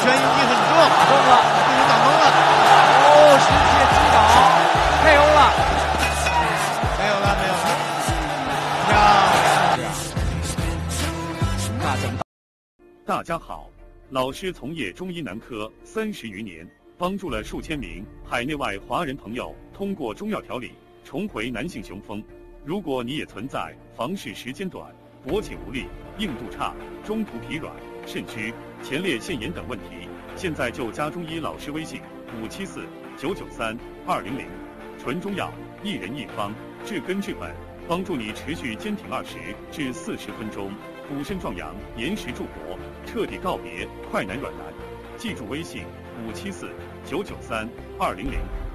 旋应力很重， 打中了， 被人打懵了。 哦，神界击倒KO了， 没有了， 那怎么？ 大家好，老师从业中医男科30余年，帮助了数千名海内外华人朋友通过中药调理重回男性雄风。如果你也存在房事时间短、勃起无力、硬度差、中途疲软、肾虚、前列腺炎等问题，现在就加中医老师微信574-993-200，纯中药，一人一方，治根治本，帮助你持续坚挺20至40分钟，补肾壮阳，延时助勃，彻底告别快男软男。记住微信574-993-200。